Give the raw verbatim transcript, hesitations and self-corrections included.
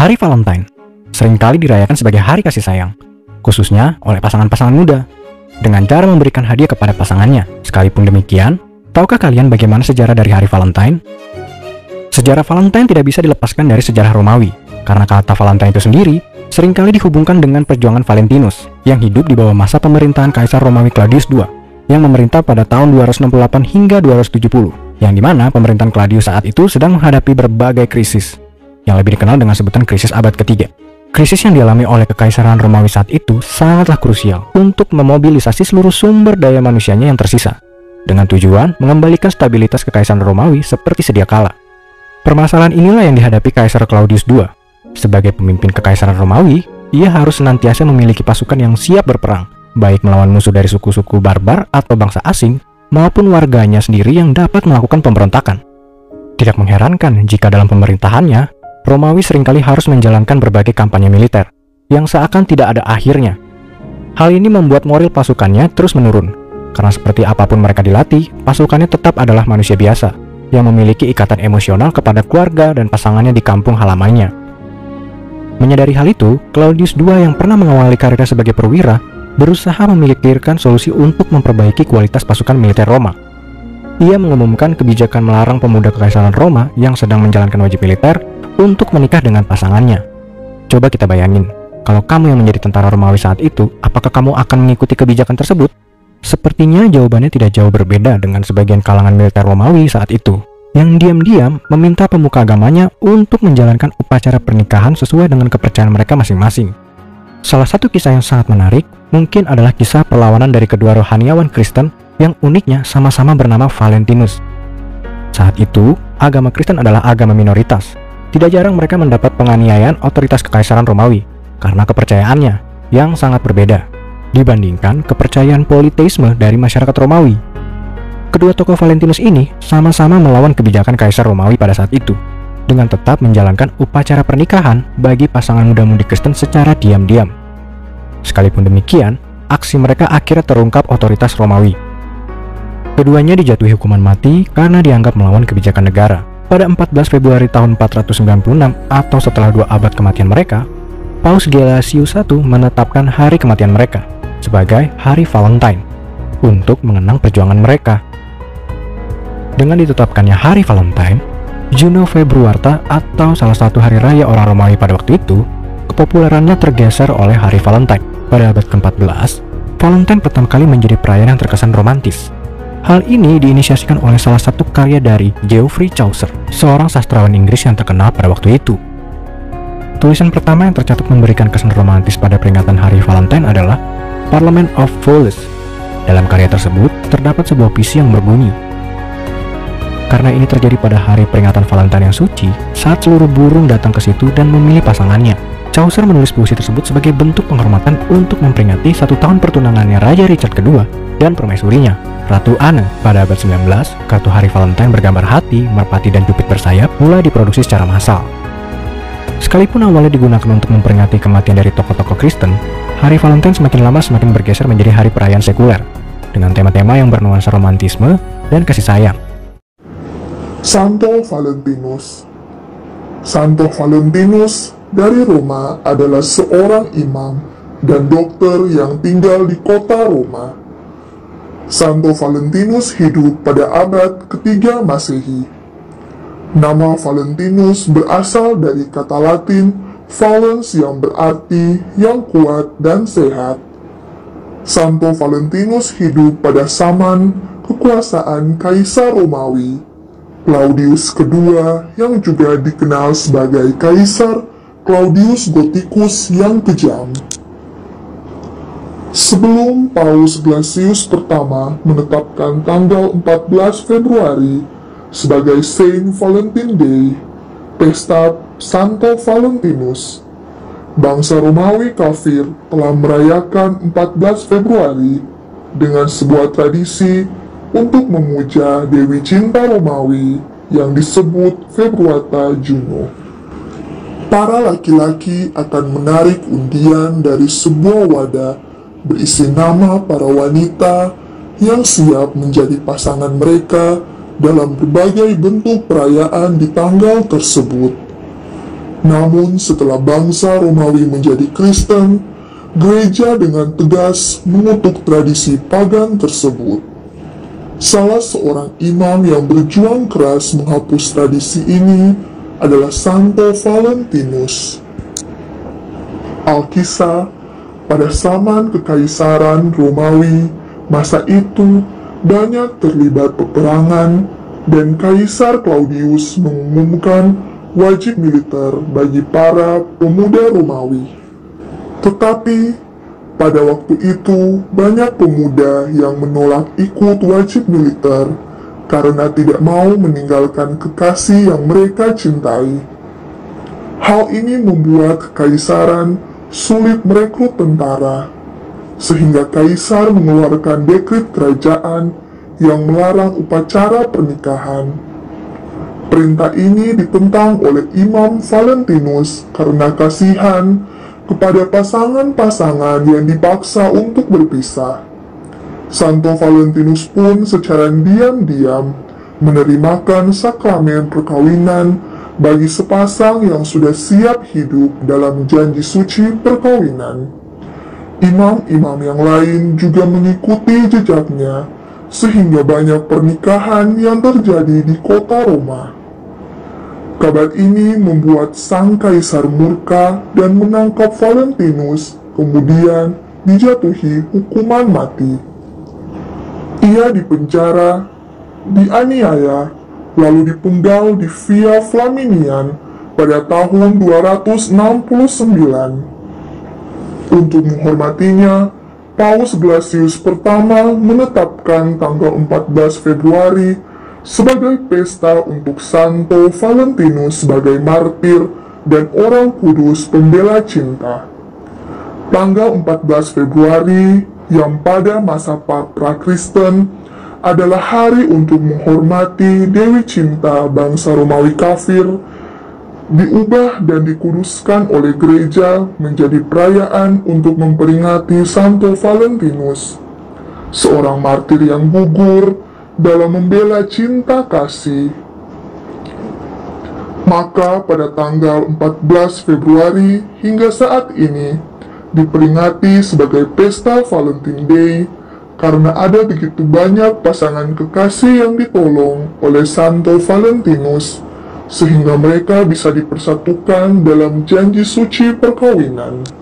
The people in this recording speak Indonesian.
Hari Valentine seringkali dirayakan sebagai hari kasih sayang, khususnya oleh pasangan-pasangan muda, dengan cara memberikan hadiah kepada pasangannya. Sekalipun demikian, tahukah kalian bagaimana sejarah dari hari Valentine? Sejarah Valentine tidak bisa dilepaskan dari sejarah Romawi, karena kata Valentine itu sendiri seringkali dihubungkan dengan perjuangan Valentinus yang hidup di bawah masa pemerintahan Kaisar Romawi Claudius kedua yang memerintah pada tahun dua ratus enam puluh delapan hingga dua ratus tujuh puluh, yang dimana pemerintahan Claudius saat itu sedang menghadapi berbagai krisis yang lebih dikenal dengan sebutan krisis abad ketiga. Krisis yang dialami oleh Kekaisaran Romawi saat itu sangatlah krusial untuk memobilisasi seluruh sumber daya manusianya yang tersisa, dengan tujuan mengembalikan stabilitas Kekaisaran Romawi seperti sedia kala. Permasalahan inilah yang dihadapi Kaisar Claudius kedua. Sebagai pemimpin Kekaisaran Romawi, ia harus senantiasa memiliki pasukan yang siap berperang, baik melawan musuh dari suku-suku barbar atau bangsa asing, maupun warganya sendiri yang dapat melakukan pemberontakan. Tidak mengherankan jika dalam pemerintahannya, Romawi seringkali harus menjalankan berbagai kampanye militer yang seakan tidak ada akhirnya. Hal ini membuat moral pasukannya terus menurun, karena seperti apapun mereka dilatih, pasukannya tetap adalah manusia biasa yang memiliki ikatan emosional kepada keluarga dan pasangannya di kampung halamannya. Menyadari hal itu, Claudius kedua yang pernah mengawali karirnya sebagai perwira berusaha memikirkan solusi untuk memperbaiki kualitas pasukan militer Roma. Ia mengumumkan kebijakan melarang pemuda Kekaisaran Roma yang sedang menjalankan wajib militer untuk menikah dengan pasangannya. Coba kita bayangin, kalau kamu yang menjadi tentara Romawi saat itu, apakah kamu akan mengikuti kebijakan tersebut? Sepertinya jawabannya tidak jauh berbeda dengan sebagian kalangan militer Romawi saat itu, yang diam-diam meminta pemuka agamanya untuk menjalankan upacara pernikahan sesuai dengan kepercayaan mereka masing-masing. Salah satu kisah yang sangat menarik mungkin adalah kisah perlawanan dari kedua rohaniawan Kristen yang uniknya sama-sama bernama Valentinus. Saat itu, agama Kristen adalah agama minoritas. Tidak jarang mereka mendapat penganiayaan otoritas Kekaisaran Romawi karena kepercayaannya yang sangat berbeda dibandingkan kepercayaan politeisme dari masyarakat Romawi. Kedua tokoh Valentinus ini sama-sama melawan kebijakan Kaisar Romawi pada saat itu dengan tetap menjalankan upacara pernikahan bagi pasangan muda-mudi Kristen secara diam-diam. Sekalipun demikian, aksi mereka akhirnya terungkap otoritas Romawi. Keduanya dijatuhi hukuman mati karena dianggap melawan kebijakan negara. Pada empat belas Februari tahun empat ratus sembilan puluh enam atau setelah dua abad kematian mereka, Paus Gelasius kedua menetapkan hari kematian mereka sebagai Hari Valentine untuk mengenang perjuangan mereka. Dengan ditetapkannya Hari Valentine, Juno Februarta atau salah satu hari raya orang Romawi pada waktu itu, kepopulerannya tergeser oleh Hari Valentine. Pada abad keempat belas, Valentine pertama kali menjadi perayaan yang terkesan romantis. Hal ini diinisiasikan oleh salah satu karya dari Geoffrey Chaucer, seorang sastrawan Inggris yang terkenal pada waktu itu. Tulisan pertama yang tercatat memberikan kesan romantis pada peringatan Hari Valentine adalah Parliament of Fools. Dalam karya tersebut, terdapat sebuah puisi yang berbunyi, karena ini terjadi pada hari peringatan Valentine yang suci, saat seluruh burung datang ke situ dan memilih pasangannya. Chaucer menulis puisi tersebut sebagai bentuk penghormatan untuk memperingati satu tahun pertunangannya Raja Richard kedua dan permaisurinya, Ratu Anne. Pada abad sembilan belas, kartu Hari Valentine bergambar hati, merpati, dan cupid bersayap mulai diproduksi secara massal. Sekalipun awalnya digunakan untuk memperingati kematian dari tokoh-tokoh Kristen, Hari Valentine semakin lama semakin bergeser menjadi hari perayaan sekuler, dengan tema-tema yang bernuansa romantisme dan kasih sayang. Santo Valentinus. Santo Valentinus dari Roma adalah seorang imam dan dokter yang tinggal di kota Roma. Santo Valentinus hidup pada abad ketiga Masehi. Nama Valentinus berasal dari kata Latin valens yang berarti yang kuat dan sehat. Santo Valentinus hidup pada zaman kekuasaan Kaisar Romawi Claudius kedua yang juga dikenal sebagai Kaisar Claudius Gothicus yang kejam. Sebelum Paus Gelasius pertama menetapkan tanggal empat belas Februari sebagai Saint Valentine Day, pesta Santo Valentinus, bangsa Romawi kafir telah merayakan empat belas Februari dengan sebuah tradisi untuk memuja Dewi Cinta Romawi yang disebut Februata Juno. Para laki-laki akan menarik undian dari sebuah wadah berisi nama para wanita yang siap menjadi pasangan mereka dalam berbagai bentuk perayaan di tanggal tersebut. Namun setelah bangsa Romawi menjadi Kristen, gereja dengan tegas mengutuk tradisi pagan tersebut. Salah seorang imam yang berjuang keras menghapus tradisi ini adalah Santo Valentinus. Alkisah, pada zaman kekaisaran Romawi masa itu banyak terlibat peperangan dan Kaisar Claudius mengumumkan wajib militer bagi para pemuda Romawi. Tetapi pada waktu itu banyak pemuda yang menolak ikut wajib militer karena tidak mau meninggalkan kekasih yang mereka cintai. Hal ini membuat kekaisaran sulit merekrut tentara, sehingga kaisar mengeluarkan dekret kerajaan yang melarang upacara pernikahan. Perintah ini ditentang oleh Imam Valentinus karena kasihan kepada pasangan-pasangan yang dipaksa untuk berpisah. Santo Valentinus pun secara diam-diam menerimakan sakramen perkawinan bagi sepasang yang sudah siap hidup dalam janji suci perkawinan. Imam-imam yang lain juga mengikuti jejaknya, sehingga banyak pernikahan yang terjadi di kota Roma. Kabar ini membuat sang kaisar murka dan menangkap Valentinus, kemudian dijatuhi hukuman mati. Ia dipenjara, dianiaya, lalu dipenggal di Via Flaminian pada tahun dua ratus enam puluh sembilan. Untuk menghormatinya, Paus Gelasius pertama menetapkan tanggal empat belas Februari sebagai pesta untuk Santo Valentinus sebagai martir dan orang kudus pembela cinta. Tanggal empat belas Februari yang pada masa pra-Kristen adalah hari untuk menghormati Dewi Cinta bangsa Romawi kafir, diubah dan dikuduskan oleh gereja menjadi perayaan untuk memperingati Santo Valentinus, seorang martir yang gugur dalam membela cinta kasih. Maka pada tanggal empat belas Februari hingga saat ini diperingati sebagai pesta Valentine Day karena ada begitu banyak pasangan kekasih yang ditolong oleh Santo Valentinus, sehingga mereka bisa dipersatukan dalam janji suci perkawinan.